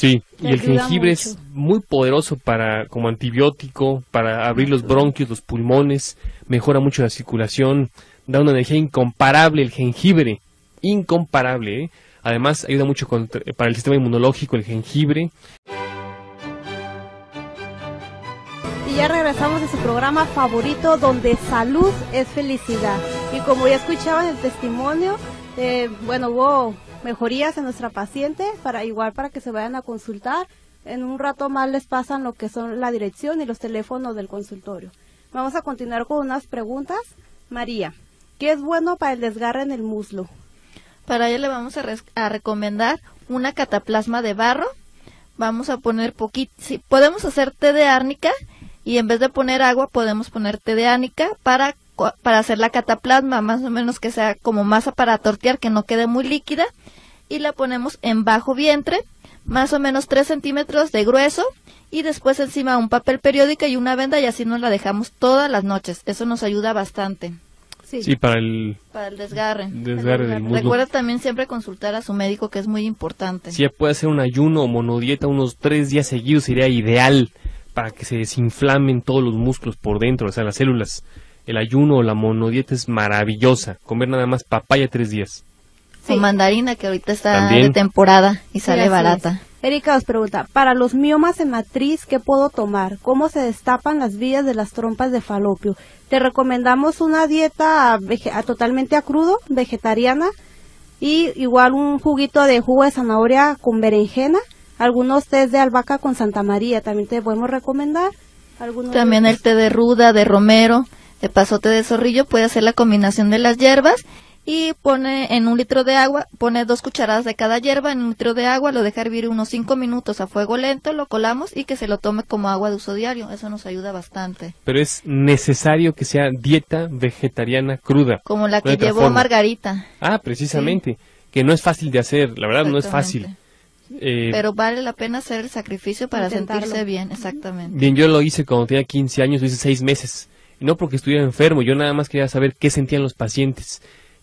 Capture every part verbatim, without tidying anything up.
Sí, y el jengibre mucho. Es muy poderoso para como antibiótico, para abrir los bronquios, los pulmones, mejora mucho la circulación, da una energía incomparable el jengibre, incomparable, ¿eh? Además ayuda mucho contra, para el sistema inmunológico el jengibre. Y ya regresamos a su programa favorito, donde salud es felicidad. Y como ya escuchaban el testimonio, eh, bueno, hubo mejorías en nuestra paciente, para igual para que se vayan a consultar. En un rato más les pasan lo que son la dirección y los teléfonos del consultorio. Vamos a continuar con unas preguntas. María, ¿qué es bueno para el desgarre en el muslo? Para ello le vamos a, a recomendar una cataplasma de barro. Vamos a poner poquito, sí, podemos hacer té de árnica y en vez de poner agua podemos poner té de árnica para, para hacer la cataplasma, más o menos que sea como masa para tortear, que no quede muy líquida, y la ponemos en bajo vientre, más o menos tres centímetros de grueso, y después encima un papel periódico y una venda, y así nos la dejamos todas las noches. Eso nos ayuda bastante. Sí, sí, para el, para el desgarre. desgarre del muslo. Recuerda también siempre consultar a su médico, que es muy importante. Si ya puede hacer un ayuno o monodieta unos tres días seguidos, sería ideal para que se desinflamen todos los músculos por dentro, o sea, las células. El ayuno o la monodieta es maravillosa. Comer nada más papaya tres días. Sí. O mandarina, que ahorita está ¿También? De temporada y sale sí, barata. Es. Erika nos pregunta, para los miomas en matriz, ¿qué puedo tomar? ¿Cómo se destapan las vías de las trompas de falopio? Te recomendamos una dieta a, totalmente a crudo, vegetariana, y igual un juguito de jugo de zanahoria con berenjena, algunos tés de albahaca con Santa María, también te podemos recomendar. También el té de ruda, de romero, de pasote de zorrillo, puede hacer la combinación de las hierbas. Y pone en un litro de agua, pone dos cucharadas de cada hierba en un litro de agua, lo deja hervir unos cinco minutos a fuego lento, lo colamos y que se lo tome como agua de uso diario. Eso nos ayuda bastante. Pero es necesario que sea dieta vegetariana cruda. Como la que llevó forma. Margarita. Ah, precisamente. Sí. Que no es fácil de hacer, la verdad no es fácil. Eh, Pero vale la pena hacer el sacrificio para intentarlo. Sentirse bien, exactamente. Bien, yo lo hice cuando tenía quince años, lo hice seis meses. Y no porque estuviera enfermo, yo nada más quería saber qué sentían los pacientes.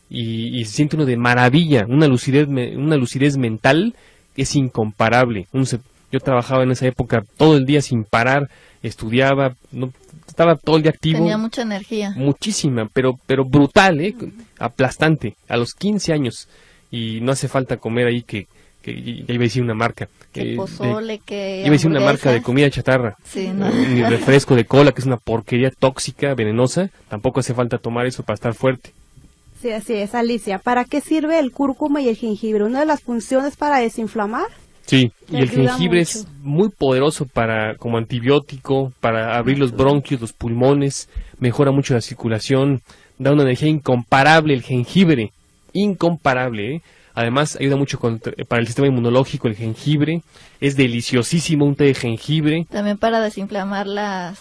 Y, y se siente uno de maravilla, una lucidez, una lucidez mental que es incomparable. Uno se, yo trabajaba en esa época todo el día sin parar, estudiaba, no, estaba todo el día activo. Tenía mucha energía. Muchísima, pero pero brutal, ¿eh? Aplastante, a los quince años. Y no hace falta comer ahí que, que ya iba a decir una marca. Que eh, pozole, de, que iba a decir una marca de comida chatarra. Sí, ¿no? Ni refresco de cola, que es una porquería tóxica, venenosa. Tampoco hace falta tomar eso para estar fuerte. Sí, así es, Alicia. ¿Para qué sirve el cúrcuma y el jengibre? ¿Una de las funciones para desinflamar? Sí, y el jengibre mucho. Es muy poderoso para como antibiótico, para abrir los bronquios, los pulmones, mejora mucho la circulación, da una energía incomparable el jengibre, incomparable, ¿eh? Además ayuda mucho contra, para el sistema inmunológico el jengibre, es deliciosísimo un té de jengibre. También para desinflamar las...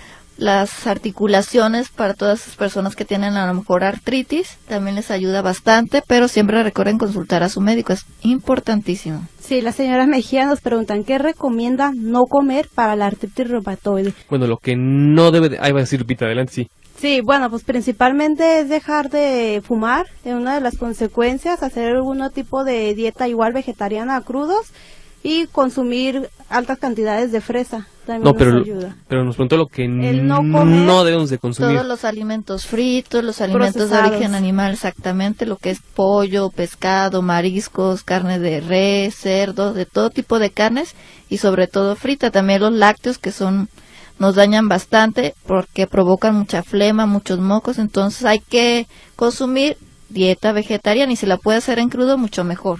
las articulaciones para todas esas personas que tienen a lo mejor artritis, también les ayuda bastante, pero siempre recuerden consultar a su médico, es importantísimo. Sí, la señora Mejía nos preguntan, ¿qué recomienda no comer para la artritis reumatoide? Bueno, lo que no debe de... Ahí va a decir Lupita, adelante, sí. Sí, bueno, pues principalmente es dejar de fumar, es una de las consecuencias, hacer algún tipo de dieta igual vegetariana a crudos, y consumir altas cantidades de fresa también no, pero, nos ayuda. Pero nos preguntó lo que no, no debemos de consumir. Todos los alimentos fritos, los alimentos de origen animal, exactamente, lo que es pollo, pescado, mariscos, carne de res, cerdo, de todo tipo de carnes y sobre todo frita. También los lácteos que son nos dañan bastante porque provocan mucha flema, muchos mocos, entonces hay que consumir dieta vegetariana y si la puede hacer en crudo, mucho mejor.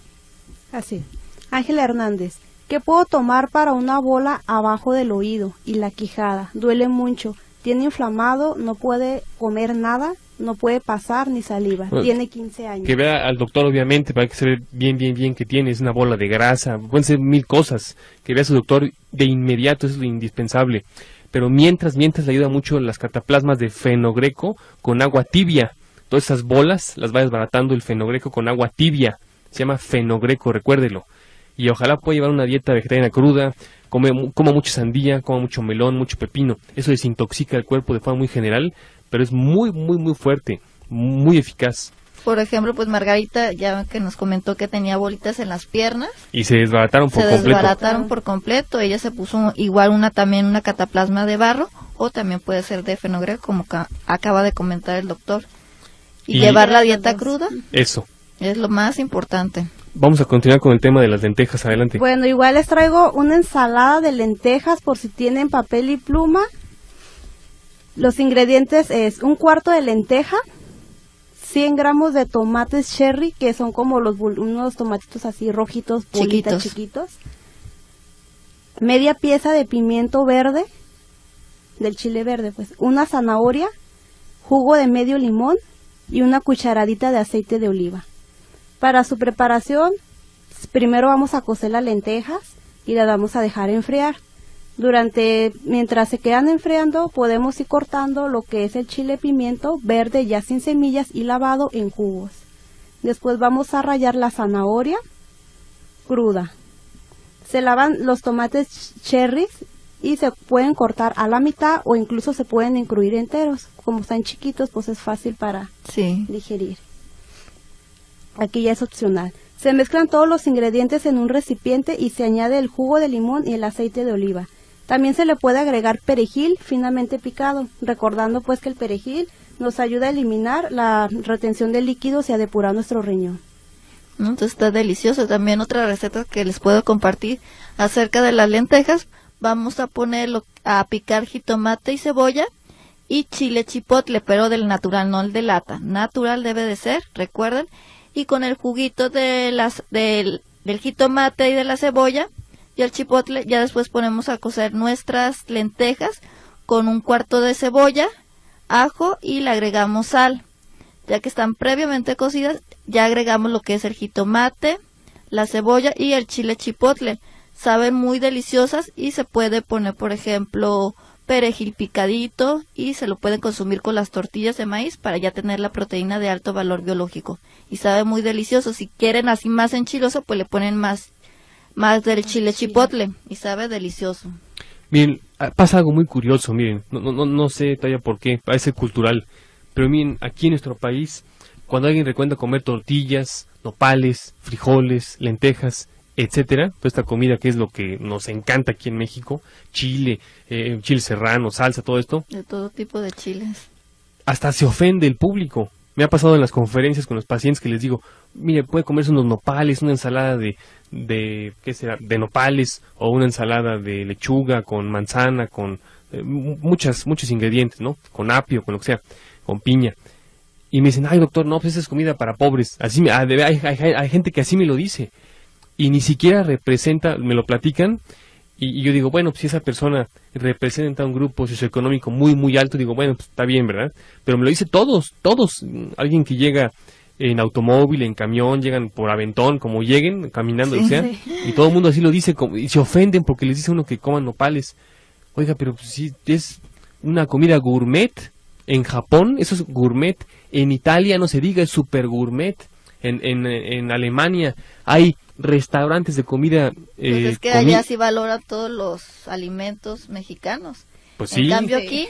Así. Ángela Hernández, ¿qué puedo tomar para una bola abajo del oído y la quijada? Duele mucho, tiene inflamado, no puede comer nada, no puede pasar ni saliva, bueno, tiene quince años. Que vea al doctor obviamente para que se vea bien, bien, bien que tiene, es una bola de grasa, pueden ser mil cosas, que vea a su doctor de inmediato, eso es lo indispensable. Pero mientras, mientras le ayuda mucho las cataplasmas de fenogreco con agua tibia, todas esas bolas las va desbaratando el fenogreco con agua tibia, se llama fenogreco, recuérdelo. Y ojalá pueda llevar una dieta vegetariana cruda, come, coma mucha sandía, coma mucho melón, mucho pepino. Eso desintoxica el cuerpo de forma muy general, pero es muy, muy, muy fuerte, muy eficaz. Por ejemplo, pues Margarita ya que nos comentó que tenía bolitas en las piernas. Y se desbarataron por se completo. Se desbarataron por completo. Ella se puso igual una también una cataplasma de barro o también puede ser de fenogreco como acaba de comentar el doctor. Y, y llevar la dieta cruda. Eso. Es lo más importante. Vamos a continuar con el tema de las lentejas, adelante. Bueno, igual les traigo una ensalada de lentejas por si tienen papel y pluma. Los ingredientes es un cuarto de lenteja, cien gramos de tomates cherry, que son como los unos tomatitos así rojitos, bolitas chiquitos. Media pieza de pimiento verde, del chile verde, pues. Una zanahoria, jugo de medio limón y una cucharadita de aceite de oliva. Para su preparación, primero vamos a cocer las lentejas y las vamos a dejar enfriar. Durante, mientras se quedan enfriando, podemos ir cortando lo que es el chile pimiento verde ya sin semillas y lavado en cubos. Después vamos a rallar la zanahoria cruda. Se lavan los tomates cherries y se pueden cortar a la mitad o incluso se pueden incluir enteros. Como están chiquitos, pues es fácil para sí. digerir. Aquí ya es opcional. Se mezclan todos los ingredientes en un recipiente y se añade el jugo de limón y el aceite de oliva. También se le puede agregar perejil finamente picado, recordando pues que el perejil nos ayuda a eliminar la retención de líquidos y a depurar nuestro riñón. Entonces está delicioso. También otra receta que les puedo compartir acerca de las lentejas. Vamos a ponerlo a picar jitomate y cebolla y chile chipotle, pero del natural, no el de lata. Natural debe de ser, recuerden. Y con el juguito de las del, del jitomate y de la cebolla y el chipotle, ya después ponemos a cocer nuestras lentejas con un cuarto de cebolla, ajo y le agregamos sal. Ya que están previamente cocidas, ya agregamos lo que es el jitomate, la cebolla y el chile chipotle. Saben muy deliciosas y se puede poner, por ejemplo, perejil picadito y se lo pueden consumir con las tortillas de maíz para ya tener la proteína de alto valor biológico. Y sabe muy delicioso. Si quieren así más enchiloso, pues le ponen más, más del chile chipotle y sabe delicioso. Miren, pasa algo muy curioso, miren, no, no, no sé todavía por qué, parece cultural, pero miren, aquí en nuestro país, cuando alguien recuerda comer tortillas, nopales, frijoles, lentejas, etcétera, toda esta comida que es lo que nos encanta aquí en México, chile, eh, chile serrano, salsa, todo esto. De todo tipo de chiles. Hasta se ofende el público. Me ha pasado en las conferencias con los pacientes que les digo, mire, puede comerse unos nopales, una ensalada de, de, ¿qué será?, de nopales, o una ensalada de lechuga con manzana, con eh, muchas, muchos ingredientes, ¿no? Con apio, con lo que sea, con piña. Y me dicen, ay doctor, no, pues esa es comida para pobres. Así me, hay, hay, hay, hay gente que así me lo dice. Y ni siquiera representa, me lo platican, y, y yo digo, bueno, pues si esa persona representa un grupo socioeconómico muy, muy alto, digo, bueno, pues está bien, ¿verdad? Pero me lo dice todos, todos, alguien que llega en automóvil, en camión, llegan por aventón, como lleguen, caminando, sí, o sea, sí. Y todo el mundo así lo dice, como, y se ofenden porque les dice uno que coman nopales. Oiga, pero pues, si es una comida gourmet, en Japón, eso es gourmet, en Italia no se diga, es super gourmet, en, en, en Alemania hay restaurantes de comida. Eh, pues es que comi allá sí valoran todos los alimentos mexicanos. Pues en sí. cambio sí. aquí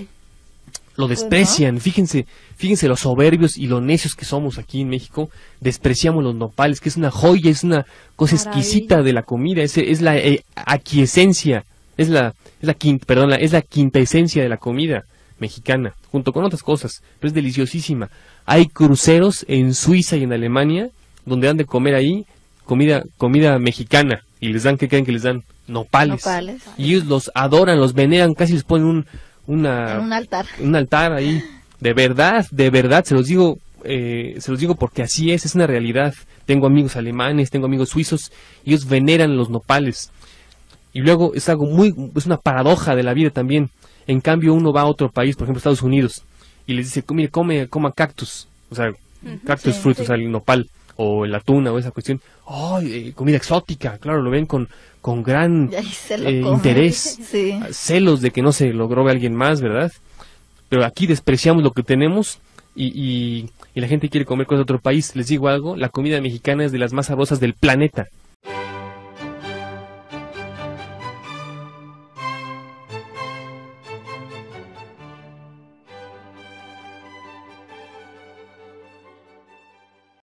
lo desprecian, pues no. fíjense, fíjense los soberbios y los necios que somos aquí en México, despreciamos los nopales, que es una joya, es una cosa Maravilla. exquisita de la comida, es, es la eh, aquiescencia, es la, es la quinta, perdón, la, es la quinta esencia de la comida mexicana, junto con otras cosas, pero es deliciosísima. Hay cruceros en Suiza y en Alemania, donde dan de comer ahí comida, comida mexicana, y les dan, ¿qué creen que les dan? Nopales. Nopales. Y ellos los adoran, los veneran, casi les ponen un, una, en un altar. Un altar ahí. De verdad, de verdad, se los digo, eh, se los digo porque así es, es una realidad. Tengo amigos alemanes, tengo amigos suizos, y ellos veneran los nopales. Y luego es algo muy, es una paradoja de la vida también. En cambio uno va a otro país, por ejemplo Estados Unidos, y les dice, mire, come, coma cactus, o sea, uh-huh, cactus, sí, frutos, sí. al nopal, o la tuna, o esa cuestión. ¡Oh, eh, comida exótica! Claro, lo ven con, con gran eh, interés, sí. celos de que no se logró a alguien más, ¿verdad? Pero aquí despreciamos lo que tenemos y, y, y la gente quiere comer cosas de otro país. Les digo algo, la comida mexicana es de las más sabrosas del planeta.